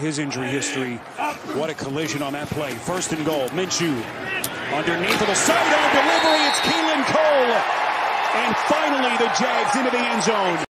his injury history. What a collision on that play. First and goal. Minshew underneath of the sidearm delivery. It's Keelan Cole. And finally the Jags into the end zone.